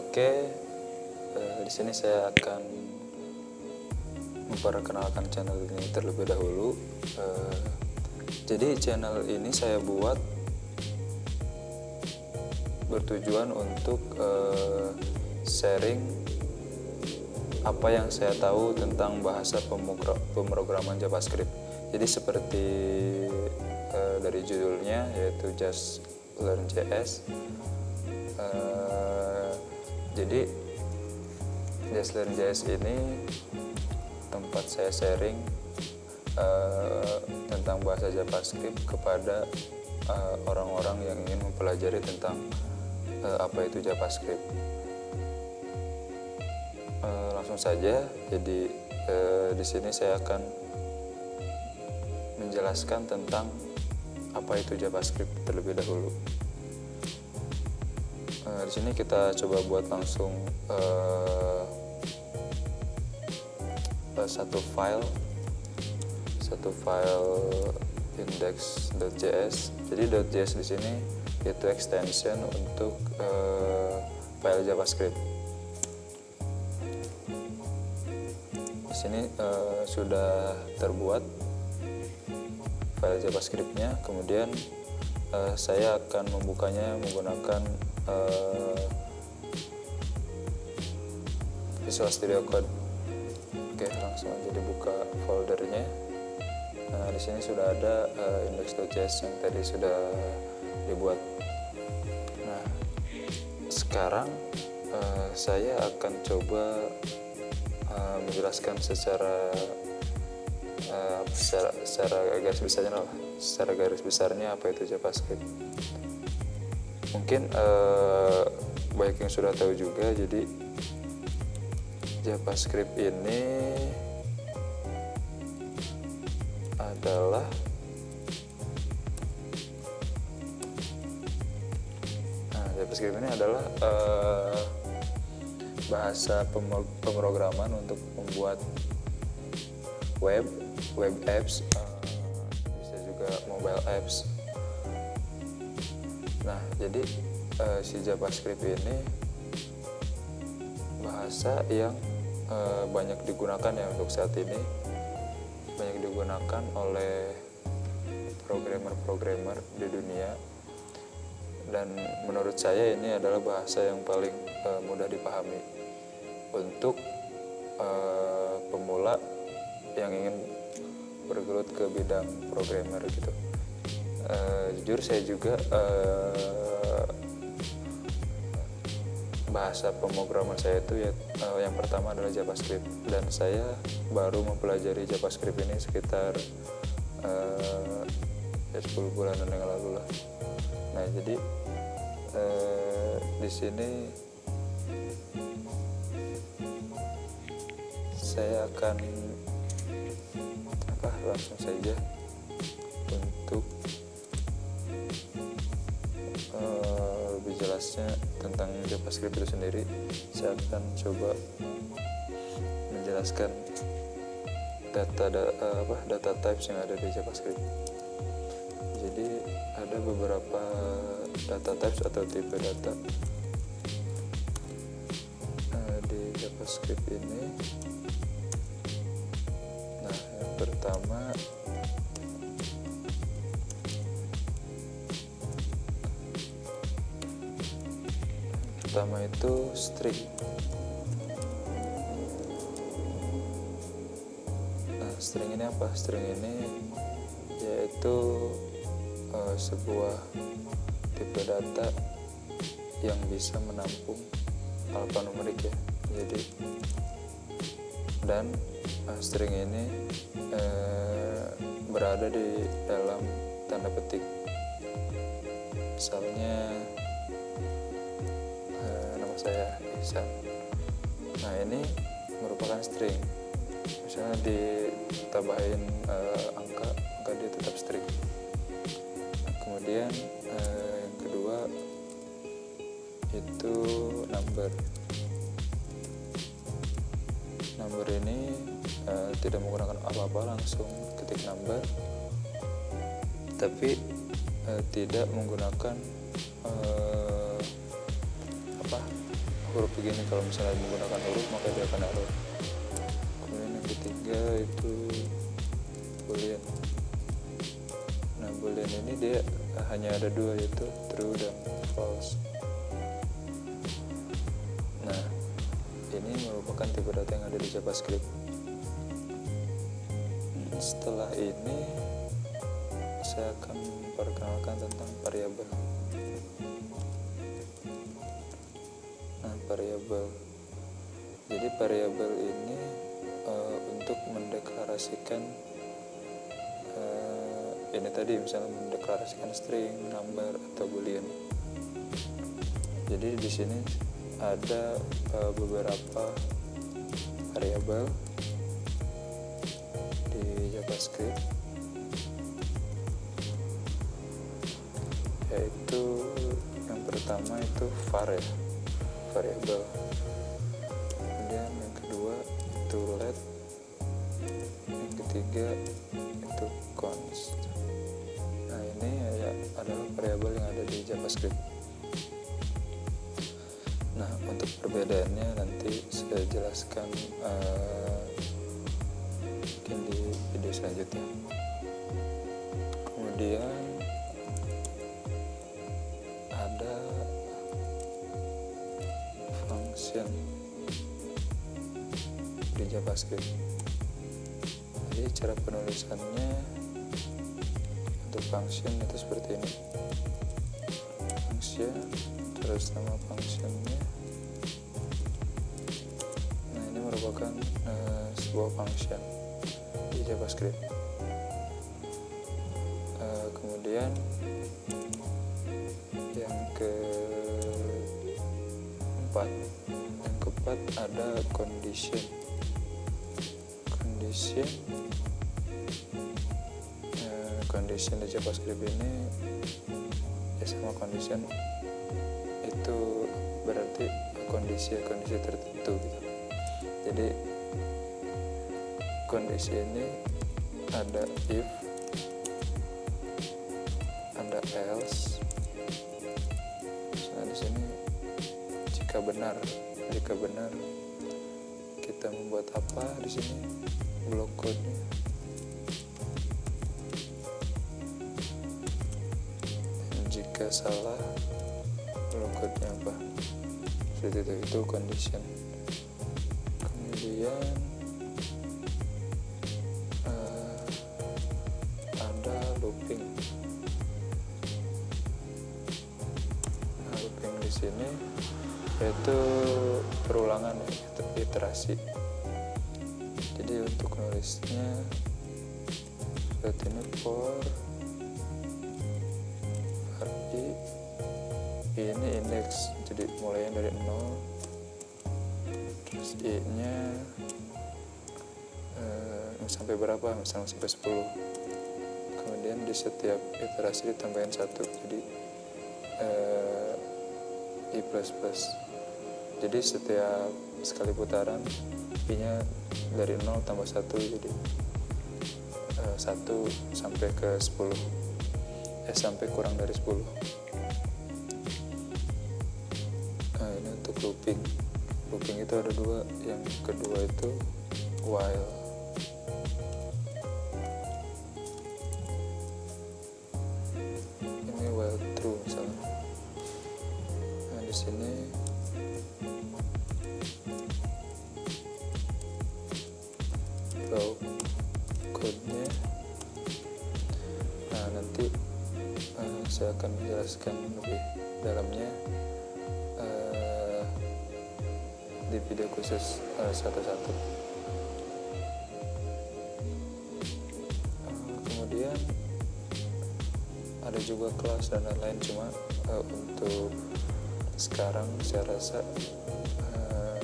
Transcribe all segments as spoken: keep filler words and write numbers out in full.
Oke, eh, di sini saya akan memperkenalkan channel ini terlebih dahulu. Eh, jadi channel ini saya buat bertujuan untuk eh, sharing apa yang saya tahu tentang bahasa pemrograman JavaScript. Jadi seperti eh, dari judulnya, yaitu Just Learn J S. Uh, jadi Just Learn J S ini tempat saya sharing uh, tentang bahasa JavaScript kepada orang-orang uh, yang ingin mempelajari tentang uh, apa itu JavaScript. Uh, langsung saja, jadi uh, di sini saya akan menjelaskan tentang apa itu JavaScript terlebih dahulu. Uh, di sini kita coba buat langsung uh, uh, satu file, satu file index.js. Jadi .js di sini itu extension untuk uh, file JavaScript. Di sini uh, sudah terbuat file JavaScript-nya, kemudian uh, saya akan membukanya menggunakan uh, Visual Studio Code. Oke, langsung aja dibuka foldernya. Nah, di sini sudah ada uh, index.js yang tadi sudah dibuat. Nah, sekarang uh, saya akan coba uh, menjelaskan secara uh, secara, secara garis besarnya lah. Secara garis besarnya apa itu JavaScript. Mungkin uh, banyak yang sudah tahu juga. Jadi JavaScript ini adalah nah, JavaScript ini adalah uh, bahasa pemrograman untuk membuat web, web apps, uh, bisa juga mobile apps. Nah, jadi uh, si JavaScript ini bahasa yang uh, banyak digunakan ya untuk saat ini, banyak digunakan oleh programmer-programmer di dunia, dan menurut saya ini adalah bahasa yang paling uh, mudah dipahami untuk uh, pemula yang ingin bergelut ke bidang programmer gitu. Uh, jujur saya juga uh, bahasa pemrograman saya itu ya uh, yang pertama adalah JavaScript, dan saya baru mempelajari JavaScript ini sekitar uh, ya sepuluh bulanan yang lalu lah. Nah, jadi uh, di sini saya akan apa langsung saja untuk uh, lebih jelasnya tentang JavaScript itu sendiri. Saya akan coba menjelaskan data da, uh, apa data types yang ada di JavaScript. Jadi ada beberapa data types atau tipe data uh, di JavaScript ini. Nah, yang pertama pertama itu string. Nah, string ini apa? String ini yaitu uh, sebuah tipe data yang bisa menampung alfanumerik ya. Jadi dan uh, string ini uh, berada di dalam tanda petik. Misalnya saya Ihsan. Nah, ini merupakan string. Misalnya ditambahin uh, angka, maka dia tetap string. Nah, kemudian uh, yang kedua itu number. Number ini uh, tidak menggunakan apa-apa, langsung ketik number, tapi uh, tidak menggunakan uh, apa huruf begini, kalau misalnya menggunakan huruf maka dia akan error. Kemudian yang ketiga itu boolean. Nah, boolean ini dia hanya ada dua, yaitu true dan false. Nah, ini merupakan tipe data yang ada di JavaScript. Setelah ini saya akan memperkenalkan tentang variabel. Nah, variabel. Jadi variabel ini uh, untuk mendeklarasikan uh, ini tadi, misalnya mendeklarasikan string, number, atau boolean. Jadi di sini ada uh, beberapa variabel di JavaScript, yaitu yang pertama itu var ya, variabel. Kemudian yang kedua itu let, yang ketiga itu const. Nah, ini ya adalah variabel yang ada di JavaScript. Nah, untuk perbedaannya nanti saya jelaskan uh, mungkin di video selanjutnya. Kemudian ada function di JavaScript. Jadi cara penulisannya untuk function itu seperti ini. Function, terus nama functionnya. Nah, ini merupakan uh, sebuah function di JavaScript. Uh, kemudian yang keempat, yang keempat ada condition. Condition, uh, condition di JavaScript ini ya sama condition itu berarti kondisi-kondisi tertentu gitu. Jadi kondisi ini ada if, ada else. Nah, di sini jika benar, jika benar kita membuat apa di sini blok code-nya. Jika salah, blok code-nya apa? Seperti itu, itu condition. Kemudian uh, ada looping. Nah, looping di sini yaitu perulangan, iterasi. Jadi untuk nulisnya seperti ini, for var i, ini indeks, jadi mulainya dari nol, terus i nya eh, sampai berapa, misalnya sampai sepuluh. Kemudian di setiap iterasi ditambahin satu, jadi eh, i plus plus. Jadi setiap sekali putaran i nya dari nol tambah satu, jadi uh, satu sampai ke sepuluh, eh sampai kurang dari sepuluh. Nah, ini untuk looping. Looping itu ada dua, yang kedua itu while. Ini while true misalnya. Nah, di sini code-nya. Nah, nanti uh, saya akan menjelaskan lebih dalamnya uh, di video khusus uh, satu-satu. Uh, kemudian ada juga kelas dan lain-lain, cuma uh, untuk sekarang saya rasa uh,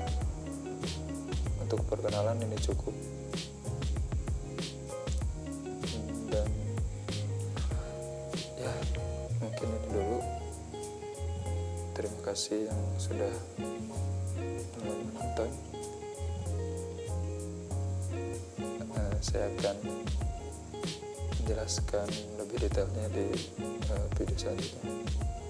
untuk perkenalan ini cukup. Dan ya, mungkin ini dulu. Terima kasih yang sudah menonton. Uh, saya akan menjelaskan lebih detailnya di uh, video selanjutnya.